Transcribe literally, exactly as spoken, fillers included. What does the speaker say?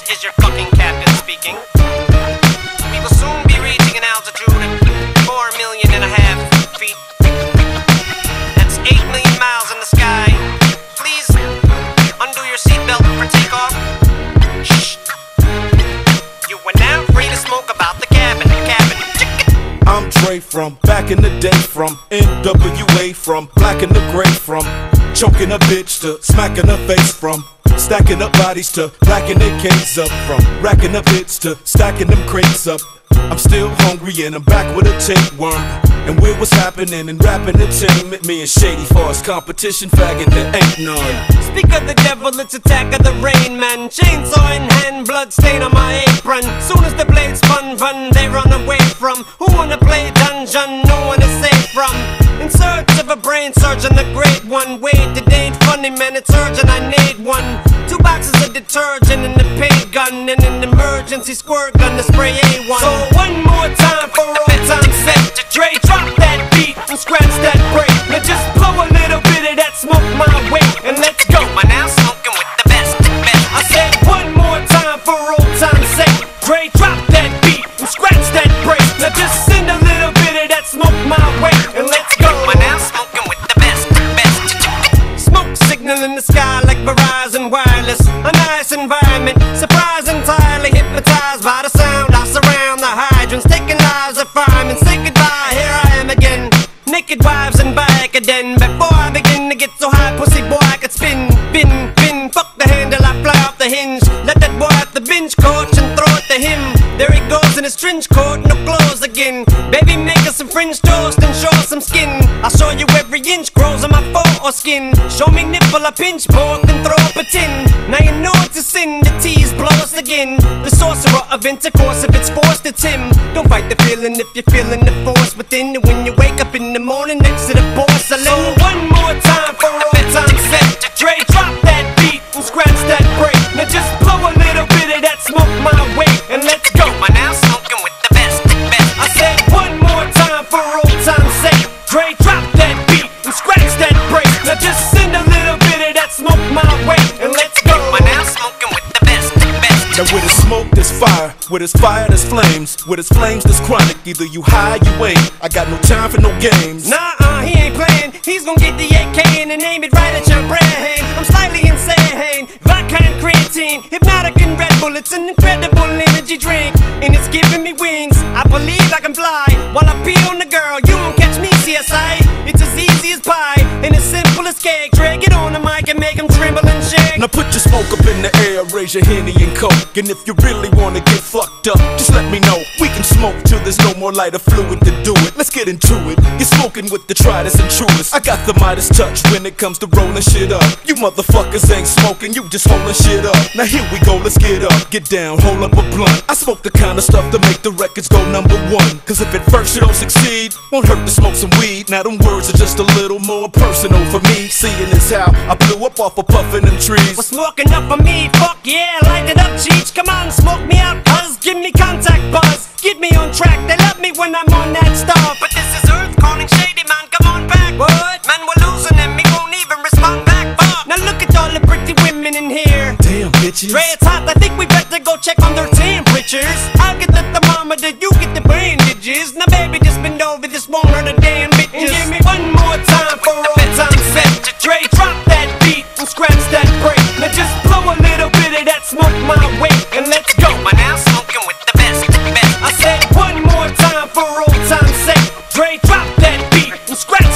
is your fucking captain speaking. We will soon be reaching an altitude of four million and a half feet. That's eight million miles in the sky. Please undo your seatbelt for takeoff. Shh. You are now free to smoke about the cabin. Cabin. I'm Dre from back in the day, from N W A, from black and the gray, from choking a bitch to smacking her face, from stacking up bodies to racking their cakes up, from racking up hits to stacking them crates up. I'm still hungry and I'm back with a tapeworm. And with what's happening in rap entertainment, me and Shady for us competition, faggot, there ain't none. Speak of the devil, it's attack of the rainman. Chainsaw in hand, blood stain on my apron. Soon as the blade spun, run, they run away from. Who wanna play dungeon? No one is safe from. In search of a brain surgeon, the great one. Wait, it ain't funny, man, it's urgent, I need one. Two boxes of detergent and a paint gun, and an emergency squirt gun to spray A one. So one more time for old time's sake. Dre, drop that beat and scratch that break. Now just blow a little bit of that smoke my way, and let's go. You are now smoking with the best, best. I said one more time for old time's sake. Dre, drop that beat and scratch that break. Now just send a little bit of that smoke my way, and let's go. You are now smoking with the best, best. Smoke signal in the sky like Verizon Wireless. A nice environment, surprised entirely hypnotized by the sound. I surround the hydrants, taking lives of firemen. Say goodbye, here I am again. Naked wives and back again. Before I begin to get so high, pussy boy, I could spin, bin, bin. Fuck the handle, I fly off the hinge. Let that boy off the bench coach and throw it to him. There he goes in his trench coat, no clothes again. Baby, make us some French toast and show us some skin. I'll show you every inch grows on my fur or skin. Show me nipple, I pinch both and throw up a tin. Now you know it's a sin, the tease blow us again. The sorcerer of intercourse, if it's forced, it's him. Don't fight the feeling if you're feeling the force within. When you wake up in the morning next to the porcelain. So one more time for old time's sake. Dre, drop that beat and scratch that break. Now just blow a little bit of that smoke my way, and let's go. You are now smoking with the best, best. I said one more time for old time's sake. Dre, drop that beat and scratch that break. Now just send a little bit of that smoke my way, and let's go. You are now smoking with the best, best. Now with his smoke there's fire, with his fire there's flames, with his flames there's chronic. Either you high, you ain't. I got no time for no games. Nah-uh, he ain't playing. He's gonna get the A K and aim it right at your brain. I'm slightly insane, vodka and creatine, hypnotic and Red Bull. It's an incredible energy drink, and it's giving me wings. I believe I can fly while I pee on the girl. You won't catch me, C S I. It's as easy as pie and as simple as cake. Drag it on the mic and make him tremble and shake. Now put your smoke up in the air, raise your Henny and Coke. And if you really wanna get fucked up, just let me know. We can smoke till there's no more lighter fluid to do it. Let's get into it. You're smoking with the tritest and truest. I got the Midas touch when it comes to rolling shit up. You motherfuckers ain't smoking, you just holding shit up. Now here we go, let's get up, get down, hold up a blunt. I smoke the kind of stuff to make the records go number one. Cause if at first you don't succeed, won't hurt to smoke some weed. Now them words are just a little more personal for me. Seeing is how I blew up off of puffin' them trees. Well, smoking up for me, fuck yeah, light it up, Cheech. Come on, smoke me out, cuz, give me contact buzz. Get me on track, they love me when I'm on that stuff. But this is Earth calling Shady, man, come on back. What? Man, we're losing him, he won't even respond back, fuck. Now look at all the pretty women in here. Damn, bitches. Dre, it's hot, I think we better go check on their temperatures. I'll get the thermometer, you get the bandages. Now baby, just bend over, this won't hurt a damn bitches. And give me one more time for old time's sake. Dre, drop that beat and scratch that break. Now just blow a little bit of that smoke my way, and let's go. You are now smoking with the best, best. I said one more time for old time's sake. Dre, drop that beat and scratch